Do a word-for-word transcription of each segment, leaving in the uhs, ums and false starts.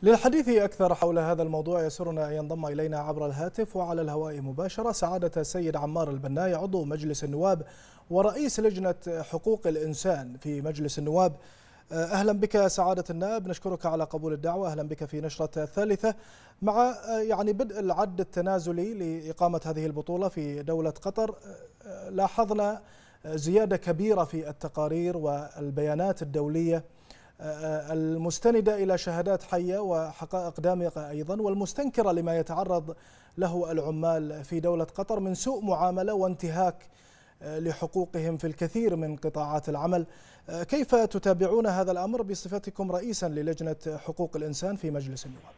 للحديث أكثر حول هذا الموضوع يسرنا أن ينضم إلينا عبر الهاتف وعلى الهواء مباشرة سعادة السيد عمار البناي، عضو مجلس النواب ورئيس لجنة حقوق الإنسان في مجلس النواب. أهلا بك سعادة النائب، نشكرك على قبول الدعوة. أهلا بك في نشرة الثالثة. مع يعني بدء العد التنازلي لإقامة هذه البطولة في دولة قطر، لاحظنا زيادة كبيرة في التقارير والبيانات الدولية المستندة إلى شهادات حية وحقائق دامغة أيضا، والمستنكرة لما يتعرض له العمال في دولة قطر من سوء معاملة وانتهاك لحقوقهم في الكثير من قطاعات العمل. كيف تتابعون هذا الأمر بصفتكم رئيسا للجنة حقوق الإنسان في مجلس النواب؟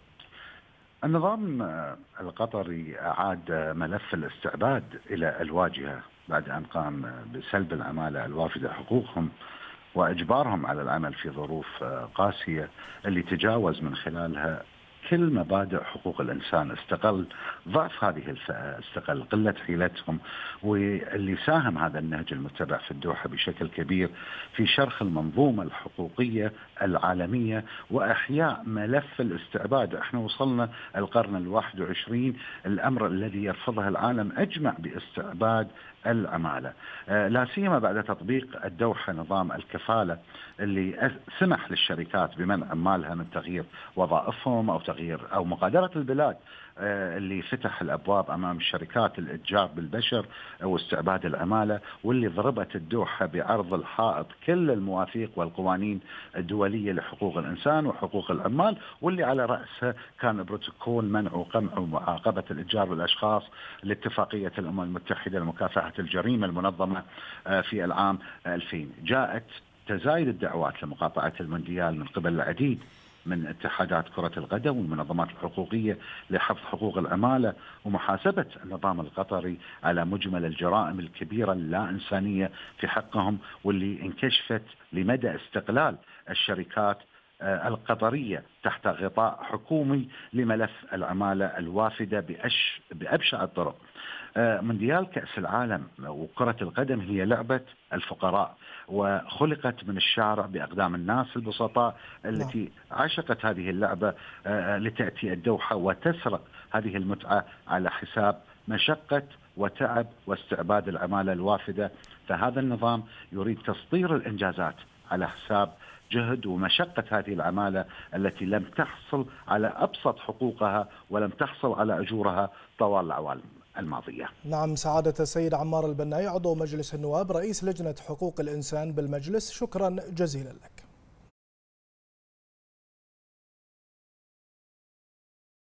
النظام القطري أعاد ملف الاستعباد إلى الواجهة بعد أن قام بسلب العمالة الوافدة حقوقهم وإجبارهم على العمل في ظروف قاسية اللي تجاوز من خلالها كل مبادئ حقوق الإنسان. استقل ضعف هذه الفئة، استقل قلة حيلتهم، واللي ساهم هذا النهج المتبع في الدوحة بشكل كبير في شرخ المنظومة الحقوقية العالمية وإحياء ملف الاستعباد. احنا وصلنا القرن الواحد وعشرين، الأمر الذي يرفضه العالم أجمع باستعباد العمالة، لا سيما بعد تطبيق الدوحة نظام الكفالة اللي سمح للشركات بمنع عمالها من تغيير وظائفهم أو تغيير أو مغادرة البلاد، اللي فتح الأبواب أمام الشركات الإتجار بالبشر واستعباد العمالة، واللي ضربت الدوحة بعرض الحائط كل المواثيق والقوانين الدولية لحقوق الإنسان وحقوق العمال، واللي على رأسها كان بروتوكول منع وقمع ومعاقبة الإتجار بالأشخاص لاتفاقية الأمم المتحدة لمكافحة الجريمة المنظمة في العام ألفين. جاءت تزايد الدعوات لمقاطعة المونديال من قبل العديد من اتحادات كرة القدم والمنظمات الحقوقية لحفظ حقوق العمالة ومحاسبة النظام القطري على مجمل الجرائم الكبيرة اللا إنسانية في حقهم، واللي انكشفت لمدى استقلال الشركات القطرية تحت غطاء حكومي لملف العمالة الوافدة بأش بأبشع الطرق. مونديال كأس العالم وكرة القدم هي لعبة الفقراء، وخلقت من الشارع بأقدام الناس البسطاء التي عشقت هذه اللعبة لتأتي الدوحة وتسرق هذه المتعة على حساب مشقة وتعب واستعباد العمالة الوافدة. فهذا النظام يريد تسطير الإنجازات على حساب جهد ومشقة هذه العمالة التي لم تحصل على أبسط حقوقها ولم تحصل على أجورها طوال العوام الماضية. نعم، سعادة السيد عمار البناي، عضو مجلس النواب رئيس لجنة حقوق الإنسان بالمجلس، شكرا جزيلا لك.